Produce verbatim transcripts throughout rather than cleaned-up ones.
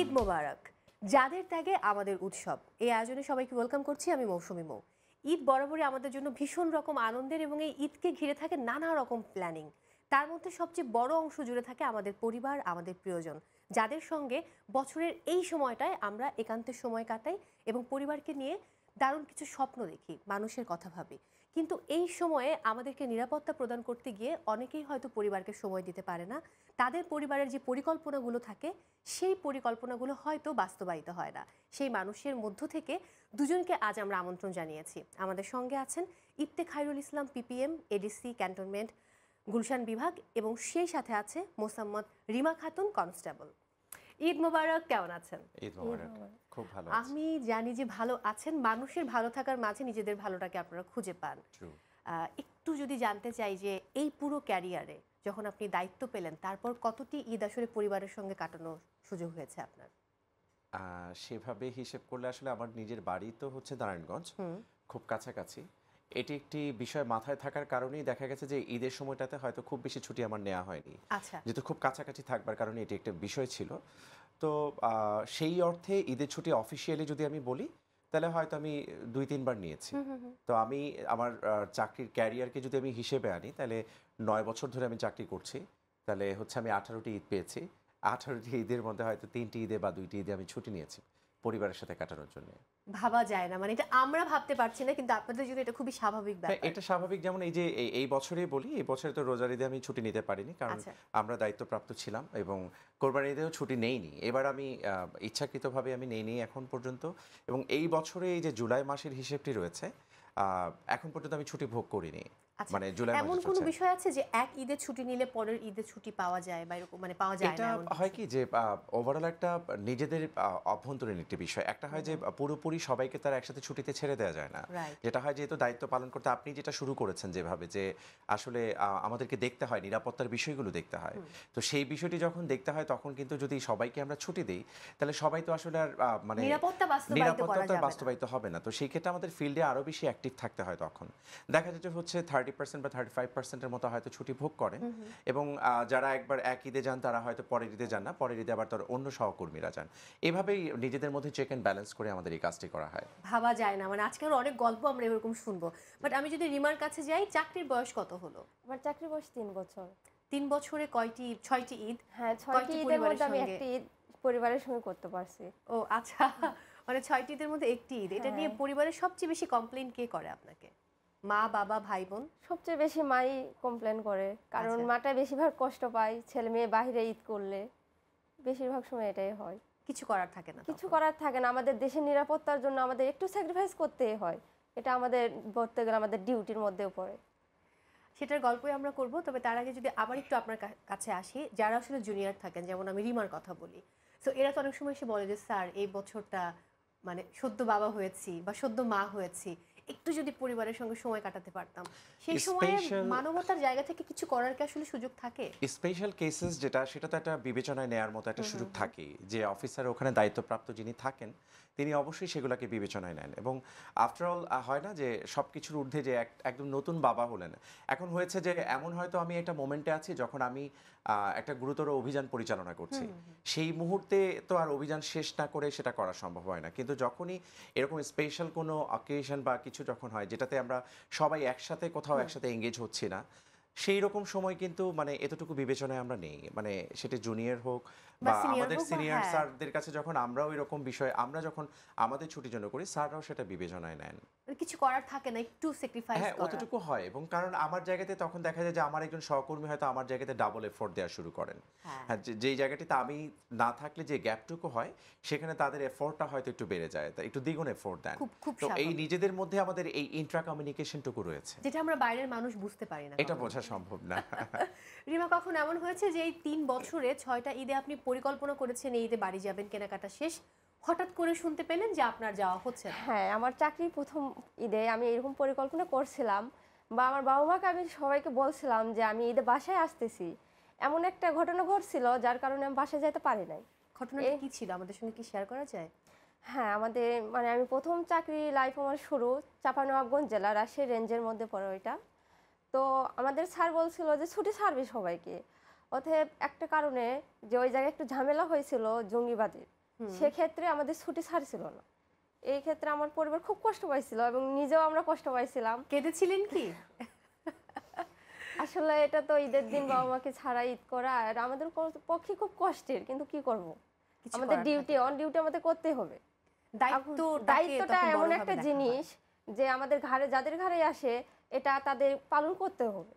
ঈদ মোবারক। যাদের ত্যাগে আমাদের উৎসব এই আয়োজনে সবাইকে ওয়েলকাম করছি আমি মৌসুমী মৌ। ঈদ বরাবরই আমাদের জন্য ভীষণ রকম আনন্দের এবং এই ঈদকে ঘিরে থাকে নানা রকম প্ল্যানিং। তার মধ্যে সবচেয়ে বড় অংশ জুড়ে থাকে আমাদের পরিবার, আমাদের প্রিয়জন, যাদের সঙ্গে বছরের এই সময়টায় আমরা একান্তের সময় কাটাই এবং পরিবারকে নিয়ে দারুণ কিছু স্বপ্ন দেখি, মানুষের কথা ভাবি। কিন্তু এই সময়ে আমাদেরকে নিরাপত্তা প্রদান করতে গিয়ে অনেকেই হয়তো পরিবারকে সময় দিতে পারে না। তাদের পরিবারের যে পরিকল্পনাগুলো থাকে সেই পরিকল্পনাগুলো হয়তো বাস্তবায়িত হয় না। সেই মানুষের মধ্য থেকে দুজনকে আজ আমরা আমন্ত্রণ জানিয়েছি। আমাদের সঙ্গে আছেন Ifte Khairul Islam PPM, ADC cantonment Gulshan বিভাগ, এবং সেই সাথে আছে মোসাম্মদ রিমা খাতুন কনস্টেবল। ঈদ মোবারক, কেমন আছেন? ঈদ মোবারক, খুব ভালো। আমি জানি যে ভালো আছেন। মানুষের ভালো থাকার মাঝে নিজেদের ভালোটাকে আপনারা খুঁজে পান। একটু যদি জানতে চাই যে এই পুরো ক্যারিয়ারে যখন আপনি দায়িত্ব পেলেন তারপর কতটি ঈদ আসলে পরিবারের সঙ্গে কাটানোর সুযোগ হয়েছে আপনার? সেভাবে হিসেব করলে আসলে আমার নিজের বাড়ি তো হচ্ছে নারায়ণগঞ্জ, খুব কাছাকাছি। এটি একটি বিষয় মাথায় থাকার কারণেই দেখা গেছে যে ঈদের সময়টাতে হয়তো খুব বেশি ছুটি আমার নেওয়া হয়নি, যেহেতু খুব কাছাকাছি থাকবার কারণে এটি একটা বিষয় ছিল। তো সেই অর্থে ঈদের ছুটি অফিসিয়ালি যদি আমি বলি তাহলে হয়তো আমি দুই তিনবার নিয়েছি। তো আমি আমার চাকরির ক্যারিয়ারকে যদি আমি হিসেবে আনি তাহলে নয় বছর ধরে আমি চাকরি করছি, তাহলে হচ্ছে আমি আঠারোটি ঈদ পেয়েছি। আঠারোটি ঈদের মধ্যে হয়তো তিনটি ঈদে বা দুইটি ঈদে আমি ছুটি নিয়েছি পরিবারের সাথে কাটানোর জন্য। ভাবা যায় না, মানে এটা আমরা ভাবতে পারছি না, কিন্তু আপনাদের জন্য এটা খুবই স্বাভাবিক ব্যাপার। এটা স্বাভাবিক, যেমন এই যে এই বছরেই বলি, এই বছরে তো রোজার ঈদে আমি ছুটি নিতে পারিনি, কারণ আমরা দায়িত্বপ্রাপ্ত ছিলাম, এবং কোরবানির ঈদেও ছুটি নেইনি। এবার আমি ইচ্ছাকৃতভাবে আমি নেইনি এখন পর্যন্ত, এবং এই বছরে এই যে জুলাই মাসের হিসেবটি রয়েছে এখন পর্যন্ত আমি ছুটি ভোগ করিনি। মানে জুলাই মাসে এমন কোনো বিষয় আছে যে এক ঈদের ছুটি নিলে পরের ঈদের ছুটি পাওয়া যায় বা এরকম মানে পাওয়া যায় না? এটা হয় কি যে ওভারঅল একটা নিজেদের অভ্যন্তরীণ একটি বিষয়। একটা হয় যে পুরোপুরি সবাইকে তার একসাথে ছুটিতে ছেড়ে দেওয়া যায় না। যেটা হয় যেহেতু দায়িত্ব পালন করতে আপনি যেটা শুরু করেছেন যেভাবে, যে আসলে আমাদেরকে দেখতে হয়, নিরাপত্তার বিষয়গুলো দেখতে হয়। তো সেই বিষয়টি যখন দেখতে হয় তখন কিন্তু যদি সবাইকে আমরা ছুটি দিই তাহলে সবাই তো আসলে আর মানে নিরাপত্তা বাস্তবায়িত হবে না। তো সেই ক্ষেত্রে আমাদের ফিল্ডে আরো বেশি অ্যাক্টিভ থাকতে হয়। তখন দেখা যায় যে হচ্ছে থার্টি পার্সেন্ট বা থার্টি ফাইভ পার্সেন্টের মতো হয়তো ছুটি ভোগ করেন, এবং যারা একবার এক ঈদে যান তারা হয়তো পরের ঈদে যান না, পরের ঈদে আবার তার অন্য সহকর্মীরা যান। এভাবেই নিজেদের মধ্যে চেক অ্যান্ড ব্যালেন্স করে আমাদের এই কাজটি করা হয়। ভাবা যায় না, মানে আজকের অনেক গল্প আমরা এরকম শুনবো। বাট আমি যদি রিমার কাছে যাই, চাকরির বয়স কত হলো? আমার চাকরির বয়স তিন বছর। তিন বছরে কয়টি ছয়টি ঈদ? হ্যাঁ, ছয়টি ঈদের মধ্যে আমি একটি ঈদ পরিবারের সঙ্গে করতে পারছি। ও আচ্ছা, মানে ছয়টি ঈদের মধ্যে একটি ঈদ। এটা নিয়ে পরিবারের সবচেয়ে বেশি কমপ্লেইন কে করে আপনাকে? মা, বাবা, ভাই, বোন? সবচেয়ে বেশি মাই কমপ্লেন করে, কারণ মাটা বেশিরভাগ কষ্ট পায় ছেলে মেয়ে বাইরে ঈদ করলে। বেশিরভাগ সময় এটাই হয়। কিছু করার থাকে না, কিছু করার থাকে না। আমাদের দেশের নিরাপত্তার জন্য আমাদের একটু স্যাক্রিফাইস করতেই হয়। এটা আমাদের বলতে গেলে আমাদের ডিউটির মধ্যেও পড়ে। সেটার গল্পই আমরা করব। তবে তার আগে যদি আবার একটু আপনার কাছে আসি, যারা আসলে জুনিয়র থাকেন, যেমন আমি রিমার কথা বলি, সো এরা তো অনেক সময় এসে বলে যে স্যার এই বছরটা মানে সদ্য বাবা হয়েছি বা সদ্য মা হয়েছি, একটু যদি পরিবারের সঙ্গে সময় কাটাতে পারতাম। সেই সময়ে মানবতার জায়গা থেকে কিছু করার কি আসলে সুযোগ থাকে? স্পেশাল কেসেস যেটা, সেটা তো একটা বিবেচনায় নেওয়ার মতো একটা সুযোগ থাকে, যে অফিসার ওখানে দায়িত্বপ্রাপ্ত যিনি থাকেন তিনি অবশ্যই সেগুলোকে বিবেচনায় নেন। এবং আফটারঅল হয় না যে সব কিছুর ঊর্ধ্বে যে একদম নতুন বাবা হলেন। এখন হয়েছে যে এমন হয়তো আমি একটা মোমেন্টে আছি যখন আমি একটা গুরুতর অভিযান পরিচালনা করছি, সেই মুহূর্তে তো আর অভিযান শেষ না করে সেটা করা সম্ভব হয় না। কিন্তু যখনই এরকম স্পেশাল কোনো অকেশন বা কিছু যখন হয় যেটাতে আমরা সবাই একসাথে কোথাও একসাথে এঙ্গেজ হচ্ছি না, সেই রকম সময় কিন্তু মানে এতটুকু বিবেচনায় আমরা নেই। মানে সেটা জুনিয়র হোক বা আমাদের সিনিয়র স্যারদের কাছে যখন আমরাও এরকম বিষয় আমরা যখন আমাদের ছুটির জন্য করি, স্যাররাও সেটা বিবেচনায় নেন। কিছু করার থাকে না, একটু স্যাক্রিফাইস করা। হ্যাঁ, অতটুকু হয়। এবং কারণ আমার জায়গাতে তখন দেখা যায় যে আমার একজন সহকর্মী হয়তো আমার জায়গাতে ডাবল এফোর্ট দেওয়া শুরু করেন। হ্যাঁ, যেই জায়গাটিতে আমি না থাকলে যে গ্যাপটুকু হয় সেখানে তাদের এফোর্টটা হয়তো একটু বেড়ে যায়, একটু দ্বিগুণ এফোর্ট দেন। তো এই নিজেদের মধ্যে আমাদের এই ইন্ট্রা কমিউনিকেশনটুকু রয়েছে, যেটা আমরা বাইরের মানুষ বুঝতে পারি না, এটা বোঝা সম্ভব না। রিমা, কখন এমন হয়েছে যে এই তিন বছরে ছয়টা ঈদে আপনি পরিকল্পনা করেছেন এই ঈদে বাড়ি যাবেন, কেনাকাটা শেষ, হঠাৎ করে শুনতে পেলেন যে আপনার যাওয়া হচ্ছে না? হ্যাঁ, আমার চাকরির প্রথম ঈদে আমি এরকম পরিকল্পনা করছিলাম, বা আমার বাবা মাকে আমি সবাইকে বলছিলাম যে আমি ঈদে বাসায় আসতেছি। এমন একটা ঘটনা ঘটছিল যার কারণে আমি বাসায় যেতে পারি নাই। ঘটনাটা কি ছিল, আমাদের সঙ্গে কি শেয়ার করা যায়? হ্যাঁ, আমাদের মানে আমি প্রথম চাকরি লাইফ আমার শুরু চাঁপাইনবাবগঞ্জ জেলা, রাজশাহী রেঞ্জের মধ্যে পড়ে ওইটা। তো আমাদের স্যার বলছিল যে ছুটি ছাড়বে সবাইকে। অতএব একটা কারণে যে ওই জায়গায় একটু ঝামেলা হয়েছিল জঙ্গিবাদের, সেক্ষেত্রে আমাদের ছুটি ছাড়ছিল না। এই ক্ষেত্রে আমার পরিবার খুব কষ্ট পাইছিল এবং নিজেও আমরা কষ্ট পাইছিলাম। কেঁদেছিলেন কি? আসলে এটা তো ঈদের দিন বাবা মাকে ছাড়া ঈদ করা আর আমাদের পক্ষে খুব কষ্টের, কিন্তু কি করব, আমাদের ডিউটি অন ডিউটি আমাদের করতেই হবে। দায়িত্ব দায়িত্বটা এমন একটা জিনিস যে আমাদের ঘাড়ে যাদের ঘাড়ে আসে এটা তাদের পালন করতে হবে।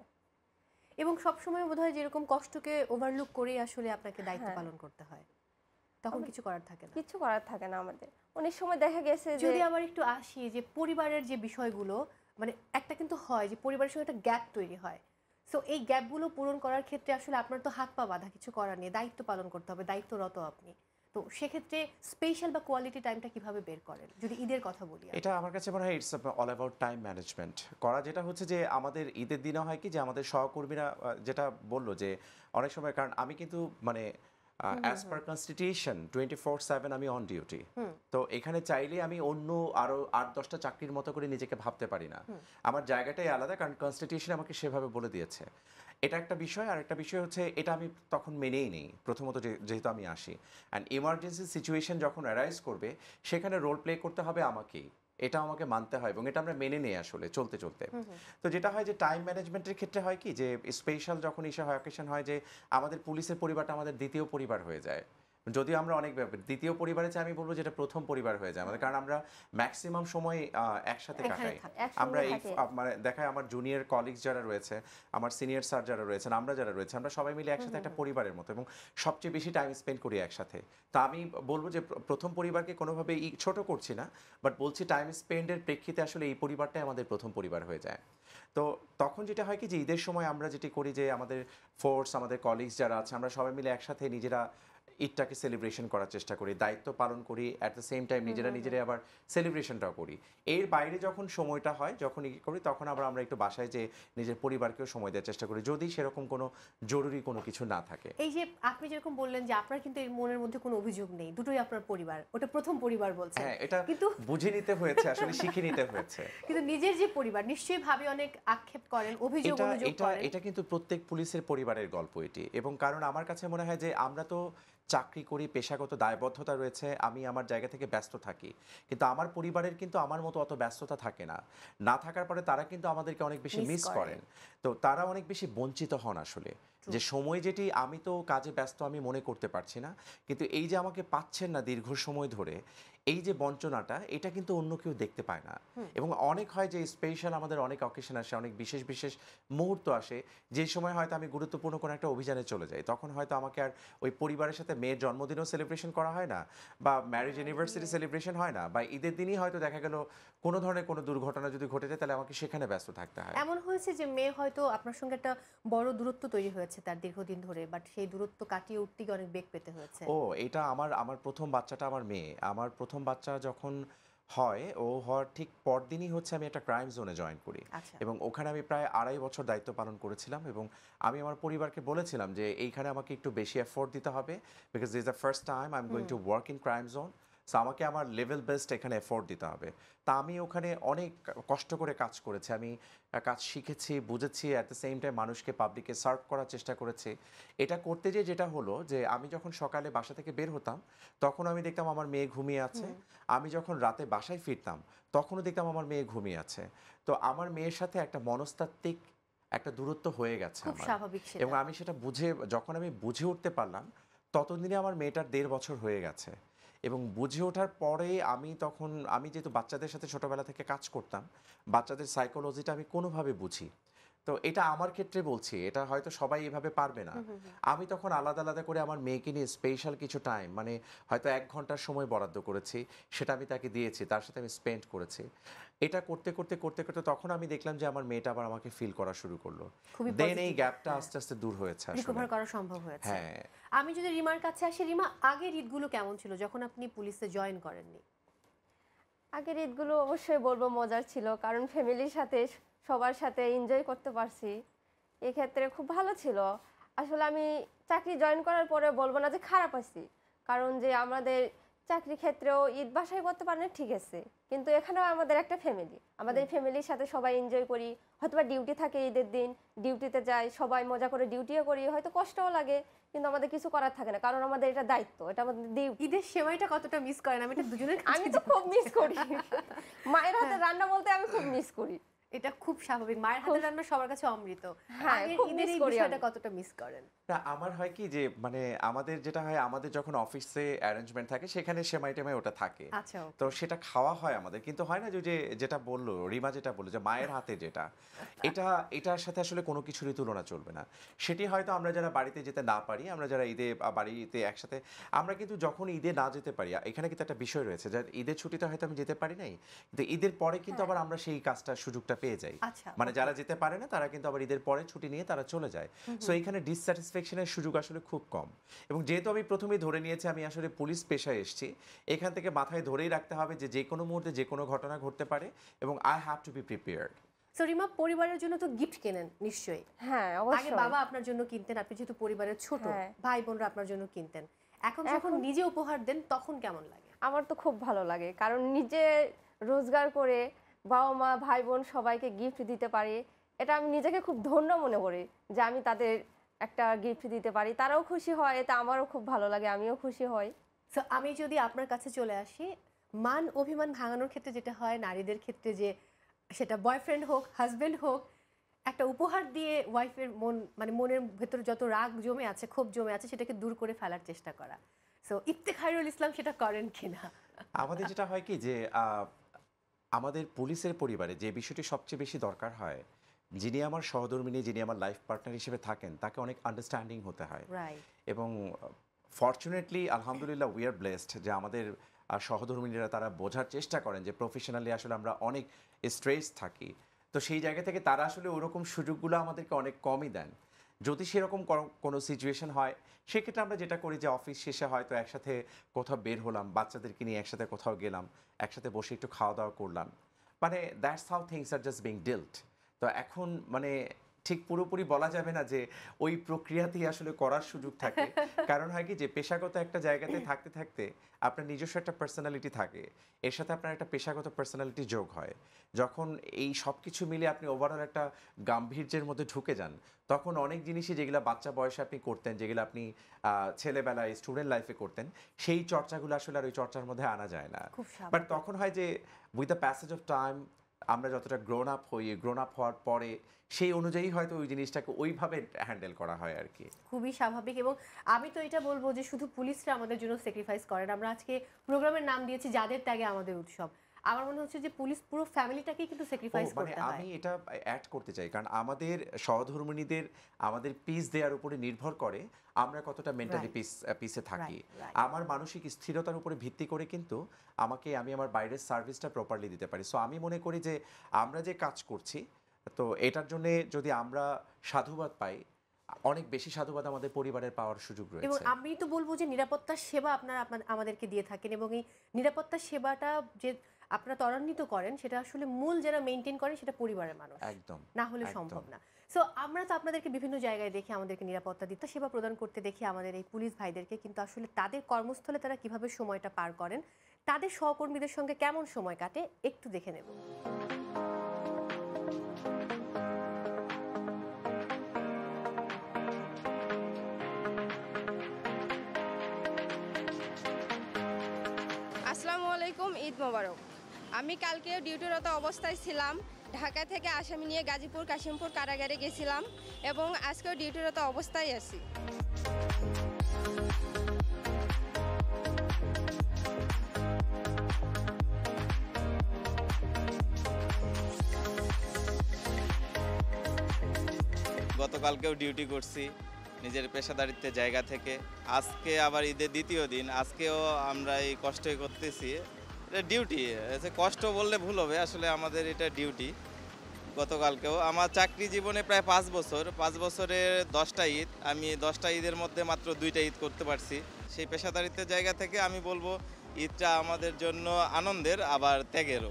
এবং সবসময় বোধহয় যেরকম কষ্টকে ওভারলুক করে আসলে আপনাকে দায়িত্ব পালন করতে হয়, তখন কিছু করার থাকে না। কিছু করার থাকে না আমাদের। অনেক সময় দেখা গেছে যে যদি আবার একটু আসি যে পরিবারের যে বিষয়গুলো, মানে একটা কিন্তু হয় যে পরিবারের সঙ্গে একটা গ্যাপ তৈরি হয়। সো এই গ্যাপগুলো পূরণ করার ক্ষেত্রে আসলে আপনার তো হাত পা বাঁধা, কিছু করার নেই, দায়িত্ব পালন করতে হবে, দায়িত্বরত আপনি। তো সেক্ষেত্রে স্পেশাল বা কোয়ালিটি টাইমটা কিভাবে বের করেন, যদি ঈদের কথা বলি? এটা আমার কাছে মনে হয় it's all about time management করা। যেটা হচ্ছে যে আমাদের ঈদের দিনে হয় কি যে আমাদের সহকর্মীরা যেটা বললো যে অনেক সময়, কারণ আমি কিন্তু মানে as per constitution twenty four seven আমি অন ডিউটি। তো এখানে চাইলে আমি অন্য আরো আট দশটা চাকরির মতো করে নিজেকে ভাবতে পারি না। আমার জায়গাটাই আলাদা, কারণ কনস্টিটিউশন আমাকে সেভাবে বলে দিয়েছে। এটা একটা বিষয়। আর একটা বিষয় হচ্ছে এটা আমি তখন মেনেই নেই, প্রথমত যেহেতু আমি আসি, অ্যান্ড ইমার্জেন্সি সিচুয়েশন যখন অ্যারাইজ করবে সেখানে রোল প্লে করতে হবে আমাকেই, এটা আমাকে মানতে হয় এবং এটা আমরা মেনে নেই আসলে চলতে চলতে। তো যেটা হয় যে টাইম ম্যানেজমেন্টের ক্ষেত্রে হয় কি যে স্পেশাল যখন ইস্যু হয়, অকেশন হয়, যে আমাদের পুলিশের পরিবারটা আমাদের দ্বিতীয় পরিবার হয়ে যায়। যদিও আমরা অনেক দ্বিতীয় পরিবারে চাই, আমি বলবো যেটা প্রথম পরিবার হয়ে যায় আমাদের, কারণ আমরা ম্যাক্সিমাম সময় একসাথে কাটাই। আমরা এই মানে দেখায় আমার জুনিয়র কলিগস যারা রয়েছে, আমার সিনিয়র স্যার যারা রয়েছেন, আমরা যারা রয়েছে, আমরা সবাই মিলে একসাথে একটা পরিবারের মতো এবং সবচেয়ে বেশি টাইম স্পেন্ড করি একসাথে। তা আমি বলবো যে প্রথম পরিবারকে কোনোভাবে ছোট করছি না, বাট বলছি টাইম স্পেন্ডের প্রেক্ষিতে আসলে এই পরিবারটাই আমাদের প্রথম পরিবার হয়ে যায়। তো তখন যেটা হয় কি যে ঈদের সময় আমরা যেটি করি যে আমাদের ফোর্স, আমাদের কলিগস যারা আছে, আমরা সবাই মিলে একসাথে নিজেরা ঈদটাকে সেলিব্রেশন করার চেষ্টা করি, দায়িত্ব পালন করি, অ্যাট দ্য সেম টাইম নিজেরা নিজেরাই আবার সেলিব্রেশনটাও করি। এর বাইরে যখন সময়টা হয়, যখন ই করি, তখন আবার আমরা একটু বাসায় যে নিজের পরিবারকেও সময় দেওয়ার চেষ্টা করি, যদি সেরকম কোনো জরুরি কোনো কিছু না থাকে। এই যে আপনি যেরকম বললেন যে আপনার কিন্তু এর মনের মধ্যে কোনো অভিযোগ নেই, দুটোই আপনার পরিবার, ওটা প্রথম পরিবার বলছেন। হ্যাঁ, এটা কিন্তু বুঝে নিতে হয়েছে, আসলে শিখে নিতে হয়েছে। কিন্তু নিজের যে পরিবার নিশ্চয়ই ভাবে অনেক আক্ষেপ করেন, অভিযোগ অনুযোগ করেন। এটা কিন্তু প্রত্যেক পুলিশের পরিবারের গল্প এটি। এবং কারণ আমার কাছে মনে হয় যে আমরা তো চাকরি করি, পেশাগত দায়বদ্ধতা রয়েছে, আমি আমার জায়গা থেকে ব্যস্ত থাকি, কিন্তু আমার পরিবারের কিন্তু আমার মতো অত ব্যস্ততা থাকে না। না থাকার পরে তারা কিন্তু আমাদেরকে অনেক বেশি মিস করেন। তো তারা অনেক বেশি বঞ্চিত হন আসলে, যে সময় যেটি আমি তো কাজে ব্যস্ত আমি মনে করতে পারছি না, কিন্তু এই যে আমাকে পাচ্ছেন না দীর্ঘ সময় ধরে, এই যে বঞ্চনাটা, এটা কিন্তু অন্য কেউ দেখতে পায় না। এবং অনেক হয় যে স্পেশাল আমাদের অনেক অকেশন আসে, অনেক বিশেষ বিশেষ মুহূর্ত আসে, যে সময় হয়তো আমি গুরুত্বপূর্ণ কোনো একটা অভিযানে চলে যাই, তখন হয়তো আমাকে আর ওই পরিবারের সাথে মেয়ের জন্মদিনও সেলিব্রেশন করা হয় না, বা ম্যারেজ অ্যানিভার্সারি সেলিব্রেশন হয় না, বা ঈদের দিনই হয়তো দেখা গেল কোনো ধরনের কোনো দুর্ঘটনা যদি ঘটে যায়, তাহলে আমাকে সেখানে ব্যস্ত থাকতে হয়। এমন হয়েছে যে মেয়ে হয়তো আপনার সঙ্গে একটা বড় দূরত্ব তৈরি হয়েছে তার দীর্ঘদিন ধরে, বাট সেই দূরত্ব কাটিয়ে উঠতে গিয়ে অনেক বেগ পেতে হয়েছে? ও, এটা আমার আমার প্রথম বাচ্চাটা আমার মেয়ে। আমার প্রথম বাচ্চা যখন হয়, ও হওয়ার ঠিক পরদিনই হচ্ছে আমি একটা ক্রাইম জোনে জয়েন করি, এবং ওখানে আমি প্রায় আড়াই বছর দায়িত্ব পালন করেছিলাম। এবং আমি আমার পরিবারকে বলেছিলাম যে এইখানে আমাকে একটু বেশি এফোর্ট দিতে হবে, because this the first time I am going to work in crime zone. So আমাকে আমার লেভেল বেস্ট এখানে এফোর্ট দিতে হবে। তা আমি ওখানে অনেক কষ্ট করে কাজ করেছি, আমি কাজ শিখেছি, বুঝেছি, অ্যাট দ্য সেম টাইম মানুষকে পাবলিকে সার্ভ করার চেষ্টা করেছি। এটা করতে যে যেটা হলো যে আমি যখন সকালে বাসা থেকে বের হতাম, তখন আমি দেখতাম আমার মেয়ে ঘুমিয়ে আছে। আমি যখন রাতে বাসায় ফিরতাম, তখনও দেখতাম আমার মেয়ে ঘুমিয়ে আছে। তো আমার মেয়ের সাথে একটা মনস্তাত্ত্বিক একটা দূরত্ব হয়ে গেছে আমার, এবং আমি সেটা বুঝে, যখন আমি বুঝে উঠতে পারলাম, ততদিনে আমার মেয়েটার দেড় বছর হয়ে গেছে। এবং বুঝে ওঠার পরে আমি তখন, আমি যেহেতু বাচ্চাদের সাথে ছোটোবেলা থেকে কাজ করতাম, বাচ্চাদের সাইকোলজিটা আমি কোনোভাবে বুঝি। তো এটা আমার ক্ষেত্রে বলছি, এটা হয়তো সবাই এভাবে পারবে না। আমি তখন আলাদা আলাদা করে আমার মেয়েকে নিয়ে স্পেশাল কিছু টাইম, মানে হয়তো এক ঘন্টার সময় বরাদ্দ করেছি, সেটা আমি তাকে দিয়েছি, তার সাথে আমি স্পেন্ড করেছি। এটা করতে করতে করতে করতে তখন আমি দেখলাম যে আমার মেয়েটা আবার আমাকে ফিল করা শুরু করলো। দেন এই গ্যাপটা আস্তে আস্তে দূর হয়েছে, রিকভার করা সম্ভব হয়েছে। হ্যাঁ। আমি যদি রিমার কাছে আসি, রিমা, আগের ঈদগুলো কেমন ছিল যখন আপনি পুলিশে জয়েন করেননি? আগের ঈদগুলো অবশ্যই বলবো মজার ছিল, কারণ ফ্যামিলির সাথে সবার সাথে এনজয় করতে পারছি, এক্ষেত্রে খুব ভালো ছিল। আসলে আমি চাকরি জয়েন করার পরে বলবো না যে খারাপ আছি, কারণ যে আমাদের চাকরি ক্ষেত্রেও ঈদ বাসায় করতে পারেন ঠিক আছে, কিন্তু এখানেও আমাদের একটা ফ্যামিলি, আমাদের ফ্যামিলির সাথে সবাই এনজয় করি। হয়তো বা ডিউটি থাকে ঈদের দিন, ডিউটিতে যাই, সবাই মজা করে ডিউটিও করি, হয়তো কষ্টও লাগে, কিন্তু আমাদের কিছু করার থাকে না, কারণ আমাদের এটা দায়িত্ব, এটা আমাদের ডিউটি। ঈদের সেমাইটা কতটা মিস করেন? আমি এটা দুজনের আমি তো খুব মিস করি, মায়ের হাতে রান্না বলতে আমি খুব মিস করি। এটা খুব স্বাভাবিক, মায়ের হাতে রান্না সবার কাছে অমৃত। হ্যাঁ, আগের খুব ঈদের মিস এই করি বিষয়টা আমি। কতটা মিস করেন? না আমার হয় কি যে মানে আমাদের যেটা হয় আমাদের যখন অফিসে অ্যারেঞ্জমেন্ট থাকে সেখানে সেমাই টেমাই ওটা থাকে, আচ্ছা, okay. তো সেটা খাওয়া হয় আমাদের, কিন্তু হয় না যে ওই যে যেটা বললো রিমা, যেটা বললো যে মায়ের হাতে যেটা, এটা এটার সাথে আসলে কোনো কিছুরই তুলনা চলবে না। সেটি হয়তো আমরা যারা বাড়িতে যেতে না পারি, আমরা যারা ঈদে বা বাড়িতে একসাথে, আমরা কিন্তু যখন ঈদে না যেতে পারি, এখানে কিন্তু একটা বিষয় রয়েছে যে ঈদের ছুটিটা হয়তো আমি যেতে পারি নাই, কিন্তু ঈদের পরে কিন্তু আবার আমরা সেই কাজটা সুযোগটা পেয়ে যাই। আচ্ছা, মানে okay. যারা যেতে পারে না তারা কিন্তু আবার ঈদের পরে ছুটি নিয়ে তারা চলে যায়। সো এখানে ডিসস্যাটিসফ্যাকশনের সুযোগ আসলে খুব কম। এবং যেহেতু আমি প্রথমেই ধরে নিয়েছি আমি আসলে পুলিশ পেশায় এসেছি, এখান থেকে মাথায় ধরেই রাখতে হবে যে যে কোনো মুহূর্তে যে কোনো ঘটনা ঘটতে পারে এবং I have to be prepared. So Rima, পরিবারের জন্য তো গিফট কেনেন নিশ্চয়ই? হ্যাঁ, আগে অবশ্যই। বাবা আপনার জন্য কিনতেন, আপনি যেহেতু পরিবারের ছোট, হ্যাঁ। ভাই বোনরা আপনার জন্য কিনতেন, এখন যখন এখন- নিজে উপহার দেন তখন কেমন লাগে? আমার তো খুব ভালো লাগে, কারণ নিজে রোজগার করে বাবা মা ভাই বোন সবাইকে গিফট দিতে পারি, এটা আমি নিজেকে খুব ধন্য মনে করি যে আমি তাদের একটা গিফট দিতে পারি, তারাও খুশি হয়, এতে আমারও খুব ভালো লাগে, আমিও খুশি হই। সো আমি যদি আপনার কাছে চলে আসি, মান অভিমান ভাঙানোর ক্ষেত্রে যেটা হয় নারীদের ক্ষেত্রে, যে সেটা বয়ফ্রেন্ড হোক হাজবেন্ড হোক, একটা উপহার দিয়ে ওয়াইফের মন মানে মনের ভেতরে যত রাগ জমে আছে, ক্ষোভ জমে আছে, সেটাকে দূর করে ফেলার চেষ্টা করা। সো ইফতেখারুল ইসলাম সেটা করেন কিনা? আমাদের যেটা হয় কি যে আহ, আমাদের পুলিশের পরিবারে যে বিষয়টি সবচেয়ে বেশি দরকার হয়, যিনি আমার সহধর্মিনী, যিনি আমার লাইফ পার্টনার হিসেবে থাকেন, তাকে অনেক আন্ডারস্ট্যান্ডিং হতে হয়। রাইট। এবং ফর্চুনেটলি আলহামদুলিল্লাহ উই আর ব্লেসড যে আমাদের আহ, সহধর্মিনীরা তারা বোঝার চেষ্টা করেন যে প্রফেশনালি আসলে আমরা অনেক স্ট্রেস থাকি, তো সেই জায়গা থেকে তারা আসলে ওরকম সুযোগগুলো আমাদেরকে অনেক কমই দেন। যদি সেরকম কোনো- কোনো সিচুয়েশন হয়, সেক্ষেত্রে আমরা যেটা করি যে অফিস শেষে হয়তো একসাথে কোথাও বের হলাম, বাচ্চাদেরকে নিয়ে একসাথে কোথাও গেলাম, একসাথে বসে একটু খাওয়া দাওয়া করলাম, মানে that's how things are just being dealt. তো এখন মানে ঠিক পুরোপুরি বলা যাবে না যে ওই প্রক্রিয়াতেই আসলে করার সুযোগ থাকে, কারণ হয় কি যে পেশাগত একটা জায়গাতে থাকতে থাকতে আপনার নিজস্ব একটা পার্সোনালিটি থাকে, এর সাথে আপনার একটা পেশাগত পার্সোনালিটি যোগ হয়। যখন এই সব কিছু মিলে আপনি ওভারঅল একটা গাম্ভীর্যের মধ্যে ঢুকে যান, তখন অনেক জিনিসই যেগুলো বাচ্চা বয়সে আপনি করতেন, যেগুলো আপনি আহ, ছেলেবেলায় স্টুডেন্ট লাইফে করতেন, সেই চর্চাগুলো আসলে আর ওই চর্চার মধ্যে আনা যায় না। খুব বাট স্বাভাবিক। তখন হয় যে with the passage of time আমরা যতটা গ্রোন আপ হই, গ্রোন আপ হওয়ার পরে সেই অনুযায়ী হয়তো ওই জিনিসটাকে ওইভাবে হ্যান্ডেল করা হয় আর কি। খুবই স্বাভাবিক। এবং আমি তো এটা বলবো যে শুধু পুলিশরা আমাদের জন্য স্যাক্রিফাইস করেন। আমরা আজকে প্রোগ্রামের নাম দিয়েছি যাদের ত্যাগে আমাদের উৎসব। আমার মনে হচ্ছে যে পুলিশ পুরো ফ্যামিলিটাকেই কিন্তু স্যাক্রিফাইস ও, মানে করতে হয়। আমি এটা অ্যাড করতে চাই, কারণ আমাদের সহধর্মিণীদের আমাদের পিস দেওয়ার উপরে নির্ভর করে আমরা কতটা মেন্টালি Right. পিস পিসে থাকি। Right, right. আমার মানসিক স্থিরতার উপরে ভিত্তি করে কিন্তু আমাকে আমি আমার বাইরের সার্ভিসটা প্রপারলি দিতে পারি। সো আমি মনে করি যে আমরা যে কাজ করছি, তো এটার জন্য যদি আমরা সাধুবাদ পাই, অনেক বেশি সাধুবাদ আমাদের পরিবারের পাওয়ার সুযোগ এবং রয়েছে। আমি তো বলবো যে নিরাপত্তার সেবা আপনারা আপনার- আমাদেরকে দিয়ে থাকেন, এবং এই নিরাপত্তার সেবাটা যে আপনারা ত্বরান্বিত করেন, সেটা আসলে মূল যারা মেনটেন করেন সেটা পরিবারের মানুষ, একদম না হলে একদম। সম্ভব না। সো আমরা তো আপনাদেরকে বিভিন্ন জায়গায় দেখি আমাদেরকে নিরাপত্তা দিতে সেবা প্রদান করতে দেখি আমাদের এই পুলিশ ভাইদেরকে, কিন্তু আসলে তাদের কর্মস্থলে তারা কিভাবে সময়টা পার করেন, তাদের সহকর্মীদের সঙ্গে কেমন সময় কাটে, একটু দেখে নেব। আসসালামু আলাইকুম, ঈদ মোবারক। আমি কালকে ডিউটিরত অবস্থায় ছিলাম। ঢাকা থেকে আসামি নিয়ে গাজীপুর কাশিমপুর কারাগারে গেছিলাম এবং আজকেও ডিউটিরত অবস্থায় আছি। গতকালকেও ডিউটি করছি নিজের পেশাদারিত্বের জায়গা থেকে। আজকে আবার ঈদের দ্বিতীয় দিন, আজকেও আমরা এই কষ্টই করতেছি। এটা ডিউটি, কষ্ট বললে ভুল হবে, আসলে আমাদের এটা ডিউটি। গতকালকেও আমার চাকরি জীবনে প্রায় পাঁচ বছর পাঁচ বছরের দশটা ঈদ, আমি দশটা ঈদের মধ্যে মাত্র দুইটা ঈদ করতে পারছি। সেই পেশাদারিত্বের জায়গা থেকে আমি বলবো ঈদটা আমাদের জন্য আনন্দের, আবার ত্যাগেরও।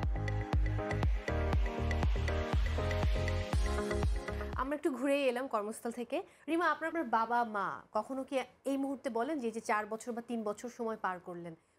আমরা একটু ঘুরে এলাম কর্মস্থল থেকে। রিমা, আপনার আপনার বাবা মা কখনো কি এই মুহূর্তে বলেন যে এই যে চার বছর বা তিন বছর সময় পার করলেন,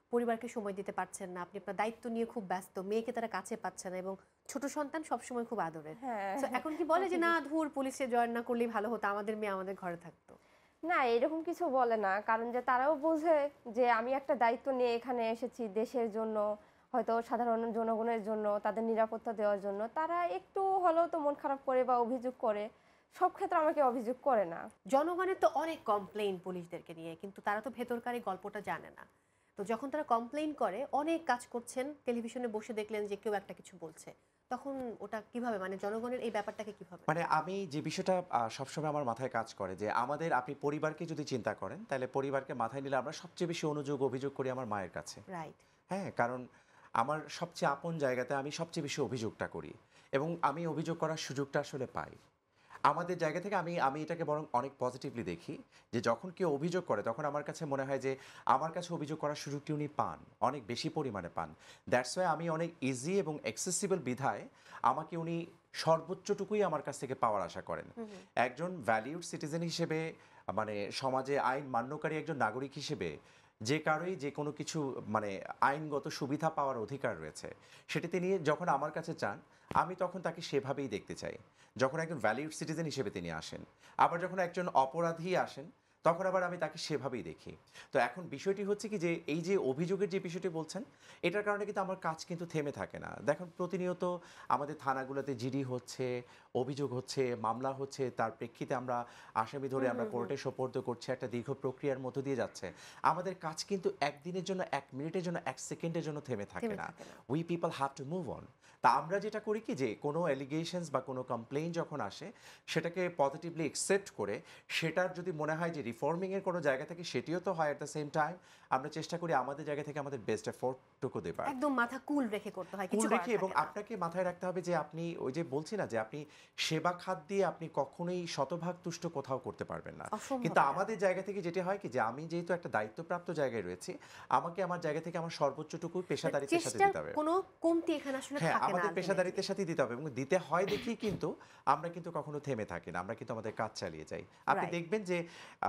পরিবারকে সময় দিতে পারছেন না, আপনি আপনার দায়িত্ব নিয়ে খুব ব্যস্ত, মেয়েকে তারা কাছে পাচ্ছে না এবং ছোট সন্তান সবসময় খুব আদরের। হ্যাঁ So, এখন কি বলে যে না ধুর পুলিশে জয়েন না করলেই ভালো হতো, আমাদের মেয়ে আমাদের ঘরে থাকতো? না, এরকম কিছু বলে না, কারণ যে তারাও বোঝে যে আমি একটা দায়িত্ব নিয়ে এখানে এসেছি দেশের জন্য, হয়তো সাধারণ জনগণের জন্য, তাদের নিরাপত্তা দেওয়ার জন্য। তারা একটু হলেও তো মন খারাপ করে বা অভিযোগ করে, সব ক্ষেত্রে আমাকে অভিযোগ করে না। জনগণের তো অনেক কমপ্লেইন পুলিশদেরকে নিয়ে, কিন্তু তারা তো ভেতরকার এই গল্পটা জানে না। তো যখন তারা কমপ্লেইন করে, অনেক কাজ করছেন, টেলিভিশনে বসে দেখলেন যে কেউ একটা কিছু বলছে, তখন ওটা কিভাবে, মানে জনগণের এই ব্যাপারটাকে কিভাবে? মানে আমি যে বিষয়টা আহ, সবসময় আমার মাথায় কাজ করে যে আমাদের, আপনি পরিবারকে যদি চিন্তা করেন তাহলে পরিবারকে মাথায় নিলে আমরা সবচেয়ে বেশি অনুযোগ অভিযোগ করি আমার মায়ের কাছে। রাইট। হ্যাঁ, কারণ আমার সবচেয়ে আপন জায়গাতে আমি সবচেয়ে বেশি অভিযোগটা করি এবং আমি অভিযোগ করার সুযোগটা আসলে পাই। আমাদের জায়গা থেকে আমি আমি এটাকে বরং অনেক পজিটিভলি দেখি যে যখন কেউ অভিযোগ করে তখন আমার কাছে মনে হয় যে আমার কাছে অভিযোগ করার সুযোগটি উনি পান, অনেক বেশি পরিমাণে পান। দ্যাটস ওয়াই আমি অনেক ইজি এবং অ্যাক্সেসিবল বিধায় আমাকে উনি সর্বোচ্চটুকুই আমার কাছ থেকে পাওয়ার আশা করেন। একজন ভ্যালিউড সিটিজেন হিসেবে, মানে সমাজে আইন মান্যকারী একজন নাগরিক হিসেবে যে কারোই যে কোনো কিছু মানে আইনগত সুবিধা পাওয়ার অধিকার রয়েছে, সেটি তিনি যখন আমার কাছে চান আমি তখন তাকে সেভাবেই দেখতে চাই। যখন একজন ভ্যালিউড সিটিজেন হিসেবে তিনি আসেন, আবার যখন একজন অপরাধী আসেন তখন আবার আমি তাকে সেভাবেই দেখি। তো এখন বিষয়টি হচ্ছে কি যে এই যে অভিযোগের যে বিষয়টি বলছেন, এটার কারণে কিন্তু আমার কাজ কিন্তু থেমে থাকে না। দেখুন প্রতিনিয়ত আমাদের থানাগুলোতে জিডি হচ্ছে, অভিযোগ হচ্ছে, মামলা হচ্ছে, তার প্রেক্ষিতে আমরা আসামি ধরে আমরা কোর্টে সোপর্দ করছি, একটা দীর্ঘ প্রক্রিয়ার মধ্য দিয়ে যাচ্ছে। আমাদের কাজ কিন্তু একদিনের জন্য, এক মিনিটের জন্য, এক সেকেন্ডের জন্য থেমে থাকে না। We people have to move on. তা আমরা যেটা করি কি যে কোনো অ্যালিগেশনস বা কোনো কমপ্লেইন যখন আসে সেটাকে পজিটিভলি অ্যাকসেপ্ট করে, সেটার যদি মনে হয় যে রিফর্মিংয়ের কোনো জায়গা থেকে সেটিও তো হয়, অ্যাট দ্য সেম টাইম আমরা চেষ্টা করি আমাদের জায়গা থেকে আমাদের বেস্ট এফোর্টটুকু দেবার। একদম মাথা কুল রেখে করতে হয়, কুল কিছু রেখে। এবং আপনাকে মাথায় রাখতে হবে যে আপনি ওই যে বলছি না যে আপনি সেবা খাত দিয়ে আপনি কখনোই শতভাগ তুষ্ট কোথাও করতে পারবেন না। কিন্তু আমাদের জায়গা থেকে যেটা হয় কি যে আমি যেহেতু একটা দায়িত্বপ্রাপ্ত জায়গায় রয়েছি, আমাকে আমার জায়গা থেকে আমার সর্বোচ্চটুকু পেশাদারিত্বের সাথে দিতে হবে। কোনো কমতি এখানে আসলে হ্যাঁ, থাকে না, আমাদের পেশাদারিত্বের সাথে দিতে হবে এবং দিতে হয় দেখি কিন্তু আমরা কিন্তু কখনো থেমে থাকি না, আমরা কিন্তু আমাদের কাজ চালিয়ে যাই। আপনি দেখবেন যে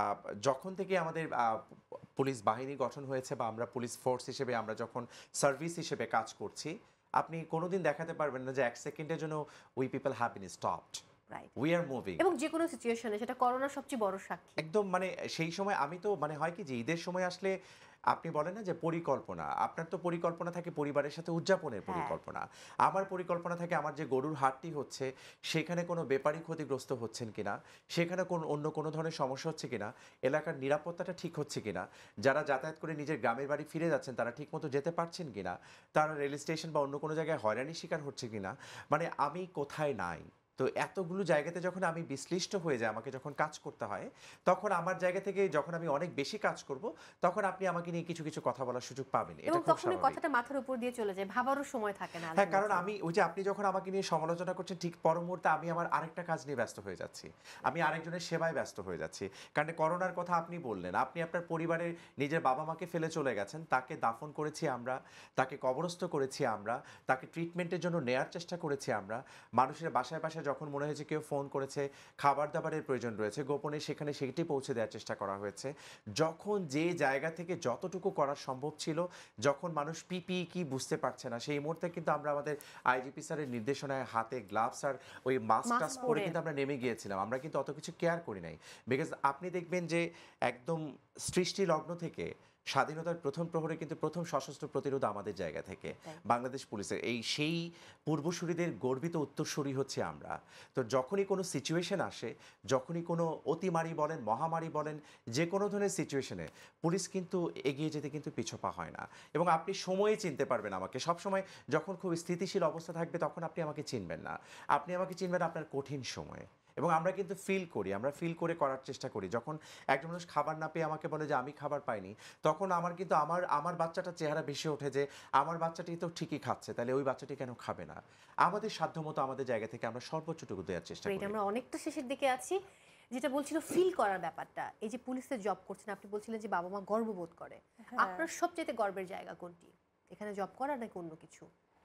যখন থেকে আমাদের পুলিশ বাহিনী গঠন হয়েছে বা আমরা পুলিশ ফোর্স হিসেবে আমরা যখন সার্ভিস হিসেবে কাজ করছি, আপনি কোনোদিন দেখাতে পারবেন না যে এক সেকেন্ডের জন্য we people have been stopped. We are moving. এবং যে কোনো সিচুয়েশনে, সেটা করোনার সবচেয়ে বড় সাক্ষী। একদম, মানে সেই সময় আমি তো মানে হয় কি যে ঈদের সময় আসলে আপনি বলেন না যে পরিকল্পনা, আপনার তো পরিকল্পনা থাকে পরিবারের সাথে উদযাপনের পরিকল্পনা। আমার পরিকল্পনা থাকে আমার যে গরুর হাটটি হচ্ছে সেখানে কোনো বেপারি ক্ষতিগ্রস্ত হচ্ছেন কিনা, সেখানে কোন অন্য কোনো ধরনের সমস্যা হচ্ছে কিনা, এলাকার নিরাপত্তাটা ঠিক হচ্ছে কিনা, যারা যাতায়াত করে নিজের গ্রামের বাড়ি ফিরে যাচ্ছেন তারা ঠিকমতো যেতে পারছেন কিনা, তারা রেল স্টেশন বা অন্য কোনো জায়গায় হয়রানির শিকার হচ্ছে কিনা, মানে আমি কোথায় নাই। তো এতগুলো জায়গাতে যখন আমি বিশ্লিষ্ট হয়ে যাই, আমাকে যখন কাজ করতে হয়, তখন আমার জায়গা থেকে যখন আমি অনেক বেশি কাজ করব তখন আপনি আমাকে নিয়ে কিছু কিছু কথা বলার সুযোগ পাবেন। এবং তখন এই কথাটা মাথার উপর দিয়ে চলে যায়, ভাবারও সময় থাকে না। হ্যাঁ, কারণ আমি ওই যে আপনি যখন আমাকে নিয়ে সমালোচনা করছেন ঠিক পর মুহূর্তে আমি আমার আরেকটা কাজ নিয়ে ব্যস্ত হয়ে যাচ্ছি, আমি আরেকজনের সেবায় ব্যস্ত হয়ে যাচ্ছি। কারণ করোনার কথা আপনি বললেন, আপনি আপনার পরিবারের নিজের বাবা মাকে ফেলে চলে গেছেন, তাকে দাফন করেছি আমরা, তাকে কবরস্থ করেছি আমরা, তাকে ট্রিটমেন্টের জন্য নেয়ার চেষ্টা করেছি আমরা। মানুষের বাসায় বাসায় যখন মনে হয়েছে কেউ ফোন করেছে, খাবার দাবারের প্রয়োজন রয়েছে, গোপনে সেখানে সেটি পৌঁছে দেওয়ার চেষ্টা করা হয়েছে। যখন যে জায়গা থেকে যতটুকু করা সম্ভব ছিল, যখন মানুষ পিপি কি বুঝতে পারছে না, সেই মুহূর্তে কিন্তু আমরা আমাদের আইজিপি স্যারের নির্দেশনায় হাতে গ্লাভস আর ওই মাস্ক টাস্ক পরে কিন্তু আমরা নেমে গিয়েছিলাম। আমরা কিন্তু অত কিছু কেয়ার করি নাই, বিকজ আপনি দেখবেন যে একদম সৃষ্টি লগ্ন থেকে স্বাধীনতার প্রথম প্রহরে কিন্তু প্রথম সশস্ত্র প্রতিরোধ আমাদের জায়গা থেকে বাংলাদেশ পুলিশের, এই সেই পূর্বসূরিদের গর্বিত উত্তরসূরি হচ্ছে আমরা। তো যখনই কোনো সিচুয়েশন আসে, যখনই কোনো অতিমারি বলেন, মহামারী বলেন, যে কোনো ধরনের সিচুয়েশনে পুলিশ কিন্তু এগিয়ে যেতে কিন্তু পিছপা হয় না। এবং আপনি সময়ে চিনতে পারবেন আমাকে, সবসময় যখন খুব স্থিতিশীল অবস্থা থাকবে তখন আপনি আমাকে চিনবেন না, আপনি আমাকে চিনবেন আপনার কঠিন সময়ে। এবং আমরা কিন্তু ফিল করি, আমরা ফিল করে করার চেষ্টা করি। যখন একজন মানুষ খাবার না পেয়ে আমাকে বলে যে আমি খাবার পাইনি, তখন আমার কিন্তু আমার আমার বাচ্চাটার চেহারা ভেসে ওঠে যে আমার বাচ্চাটি তো ঠিকই খাচ্ছে, তাহলে ওই বাচ্চাটি কেন খাবে না। আমাদের সাধ্যমতো আমাদের জায়গা থেকে আমরা সর্বোচ্চটুকু দেওয়ার চেষ্টা করি। আমরা অনেকটা শেষের দিকে আছি, যেটা বলছিল ফিল করার ব্যাপারটা। এই যে পুলিশে জব করছেন, আপনি বলছিলেন যে বাবা মা গর্ববোধ করে, আপনার সবচেয়ে গর্বের জায়গা কোনটি, এখানে জব করা নাকি অন্য কিছু?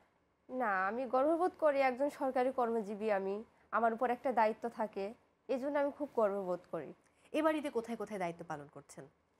না, আমি গর্ববোধ করি, একজন সরকারি কর্মজীবী আমি, আমার উপর একটা দায়িত্ব থাকে, এই জন্য আমি খুব গর্ববোধ করি। এ বাড়িতে কোথায় কোথায় দায়িত্ব পালন করছেন?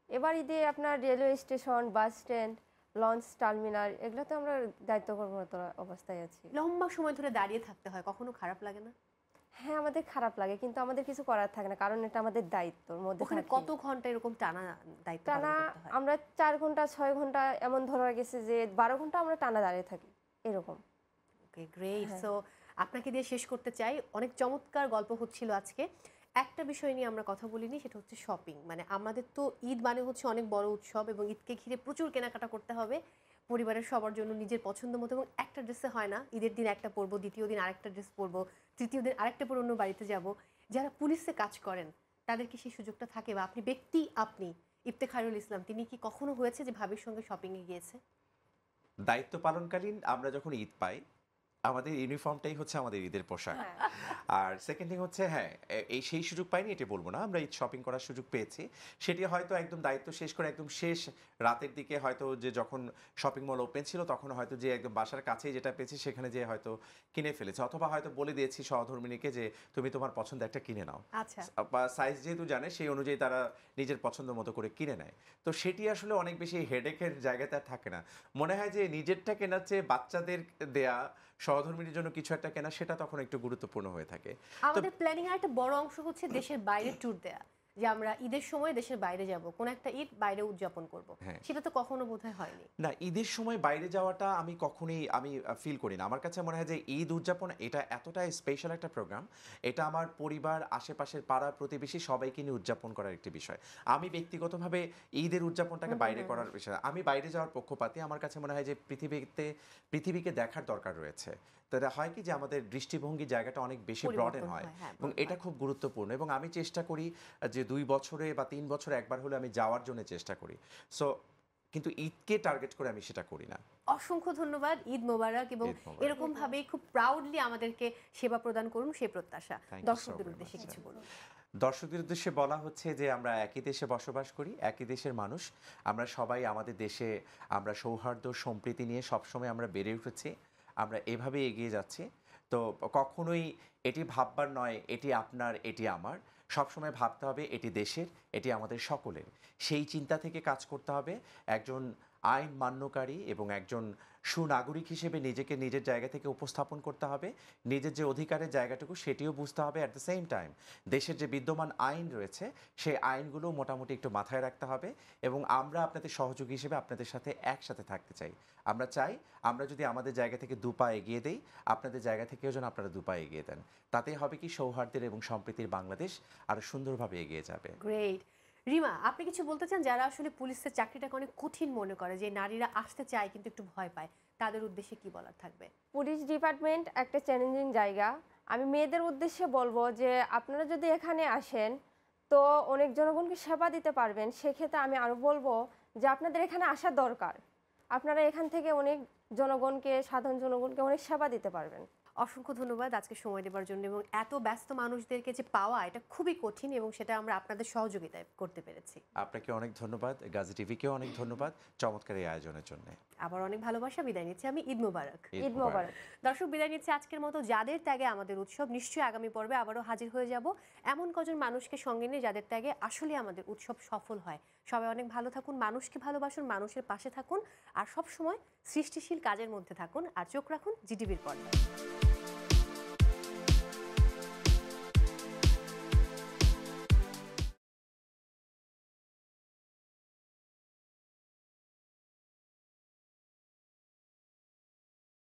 এবার ঈদে আপনার railway station, bus stand, launch terminal এগুলোতে আমরা দায়িত্ব কর্মরত অবস্থায় আছি। লম্বা সময় ধরে দাঁড়িয়ে থাকতে হয়, কখনো খারাপ লাগে না? হ্যাঁ, আমাদের খারাপ লাগে, কিন্তু আমাদের কিছু করার থাকে না, কারণ এটা আমাদের দায়িত্বর মধ্যে ওখানে থাকি। কত ঘন্টা এরকম টানা দায়িত্ব পালন টানা করতে হয়? আমরা চার ঘন্টা ছয় ঘন্টা এমন ধরা গেছে যে বারো ঘন্টা আমরা টানা দাঁড়িয়ে থাকি এরকম। ওকে, গ্রেট। হ্যাঁ। সো আপনাকে দিয়ে শেষ করতে চাই, অনেক চমৎকার গল্প হচ্ছিল আজকে। একটা বিষয় নিয়ে আমরা কথা বলিনি, সেটা হচ্ছে শপিং। মানে আমাদের তো ঈদ মানে হচ্ছে অনেক বড় উৎসব, এবং ঈদকে ঘিরে প্রচুর কেনাকাটা করতে হবে পরিবারের সবার জন্য নিজের পছন্দ মতো। এবং একটা ড্রেসে হয় না, ঈদের দিন একটা পরবো, দ্বিতীয় দিন আরেকটা ড্রেস পরবো, তৃতীয় দিন আরেকটা পরে অন্য বাড়িতে যাব। যারা পুলিশে কাজ করেন তাদের কি সেই সুযোগটা থাকে? বা আপনি ব্যক্তি, আপনি ইফতেখারুল ইসলাম, তিনি কি কখনো হয়েছে যে ভাবির সঙ্গে শপিংয়ে গিয়েছে? দায়িত্ব পালনকালীন আমরা যখন ঈদ পাই, আমাদের ইউনিফর্মটাই হচ্ছে আমাদের ঈদের পোশাক। আর সেকেন্ড থিং হচ্ছে, হ্যাঁ, এ- এই সেই সুযোগ পাইনি এটা বলবো না, আমরা ঈদ শপিং করার সুযোগ পেয়েছি। সেটি হয়তো একদম দায়িত্ব শেষ করে একদম শেষ রাতের দিকে, হয়তো যে যখন শপিং মল ওপেন ছিল তখন হয়তো যে একদম বাসার কাছেই যেটা পেয়েছি সেখানে যে হয়তো কিনে ফেলেছে, অথবা হয়তো বলে দিয়েছি সহধর্মিনীকে যে তুমি তোমার পছন্দ একটা কিনে নাও, আচ্ছা, বা সাইজ যেহেতু জানে সেই অনুযায়ী তারা নিজের পছন্দ মতো করে কিনে নেয়। তো সেটি আসলে অনেক বেশি হেডেকের জায়গাতে আর থাকে না। মনে হয় যে নিজেরটা কেনার চেয়ে বাচ্চাদের দেয়া সহধর্মীর জন্য কিছু একটা কেনা, সেটা তখন একটু গুরুত্বপূর্ণ হয়ে থাকে। আমাদের প্ল্যানিং এর একটা বড় অংশ হচ্ছে দেশের বাইরে ট্যুর দেয়া, যে আমরা ঈদের সময় দেশের বাইরে যাব, কোন একটা ঈদ বাইরে উদযাপন করব। হ্যাঁ। সেটা তো কখনো বোধহয় হয়নি। না, ঈদের সময় বাইরে যাওয়াটা আমি কখনোই আমি ফিল করি না। আমার কাছে মনে হয় যে ঈদ উদযাপন এটা এতটাই স্পেশাল একটা প্রোগ্রাম, এটা আমার পরিবার, আশেপাশের পাড়া প্রতিবেশী সবাইকে নিয়ে উদযাপন করার একটি বিষয়। আমি ব্যক্তিগতভাবে ঈদের উদযাপনটাকে বাইরে করার বিষয় না। আমি বাইরে যাওয়ার পক্ষপাতী। আমার কাছে মনে হয় যে পৃথিবীতে পৃথিবীকে দেখার দরকার রয়েছে। তো এটা হয় কি যে আমাদের দৃষ্টিভঙ্গির জায়গাটা অনেক বেশি ব্রডেন পরিবর্তন হয়, হয়, হ্যাঁ, এবং broaden এটা হয়। খুব গুরুত্বপূর্ণ। এবং আমি চেষ্টা করি যে দুই বছরে বা তিন বছরে একবার হলে আমি যাওয়ার জন্য চেষ্টা করি। সো কিন্তু ঈদকে টার্গেট করে আমি সেটা করি না। অসংখ্য ধন্যবাদ, ঈদ মোবারক, এবং ঈদ মোবারক। এরকম ভাবেই খুব প্রাউডলি আমাদেরকে সেবা প্রদান করুন, সেই প্রত্যাশা। Thank you so দর্শকদের very উদ্দেশ্যে much. কিছু বলুন। দর্শকদের উদ্দেশ্যে বলা হচ্ছে যে আমরা একই দেশে বসবাস করি, একই দেশের মানুষ। আমরা সবাই আমাদের দেশে আমরা সৌহার্দ্য সম্প্রীতি নিয়ে সবসময় আমরা বেড়ে উঠেছি, আমরা এভাবে এগিয়ে যাচ্ছি। তো কখনোই এটি ভাববার নয় এটি আপনার এটি আমার, সবসময় ভাবতে হবে এটি দেশের, এটি আমাদের সকলের। সেই চিন্তা থেকে কাজ করতে হবে। একজন আইন মান্যকারী এবং একজন সুনাগরিক হিসেবে নিজেকে নিজের জায়গা থেকে উপস্থাপন করতে হবে। নিজের যে অধিকারের জায়গাটুকু সেটিও বুঝতে হবে। অ্যাট দ্য সেম টাইম দেশের যে বিদ্যমান আইন রয়েছে সেই আইনগুলো মোটামুটি একটু মাথায় রাখতে হবে। এবং আমরা আপনাদের সহযোগী হিসেবে আপনাদের সাথে একসাথে থাকতে চাই। আমরা চাই আমরা যদি আমাদের জায়গা থেকে দু পা এগিয়ে দেই, আপনাদের জায়গা থেকেও যেন আপনারা দু পা এগিয়ে দেন। তাতে হবে কি সৌহার্দ্যের এবং সম্প্রীতির বাংলাদেশ আরও সুন্দরভাবে এগিয়ে যাবে। গ্রেট। রিমা, আপনি কিছু বলতে চান যারা আসলে পুলিশের চাকরিটাকে অনেক কঠিন মনে করে, যে নারীরা আসতে চায় কিন্তু একটু ভয় পায়, তাদের উদ্দেশ্যে কি বলার থাকবে? পুলিশ ডিপার্টমেন্ট একটা চ্যালেঞ্জিং জায়গা। আমি মেয়েদের উদ্দেশ্যে বলবো যে আপনারা যদি এখানে আসেন তো অনেক জনগণকে সেবা দিতে পারবেন। সেক্ষেত্রে আমি আরও বলবো যে আপনাদের এখানে আসা দরকার। আপনারা এখান থেকে অনেক জনগণকে, সাধারণ জনগণকে অনেক সেবা দিতে পারবেন। অসংখ্য ধন্যবাদ আজকে সময় দেওয়ার জন্য, এবং এত ব্যস্ত মানুষদেরকে যে পাওয়া এটা খুবই কঠিন, এবং সেটা আমরা আপনাদের সহযোগিতায় করতে পেরেছি। আপনাকে অনেক ধন্যবাদ, গাজী টিভিকেও অনেক ধন্যবাদ চমৎকার এই আয়োজনের জন্য। আবার অনেক ভালোবাসা, বিদায় নিচ্ছি আমি। ঈদ মোবারক। ঈদ মোবারক। দর্শক, বিদায় নিচ্ছে আজকের মতো। যাদের ত্যাগে আমাদের উৎসব, নিশ্চয়ই আগামী পর্বে আবারও হাজির হয়ে যাব এমন কজন মানুষকে সঙ্গে নিয়ে যাদের ত্যাগে আসলে আমাদের উৎসব সফল হয়। সবাই অনেক ভালো থাকুন, মানুষকে ভালোবাসুন, মানুষের পাশে থাকুন, আর সব সময় সৃষ্টিশীল কাজের মধ্যে থাকুন, আর চোখ রাখুন জিটিভির পর্দায়।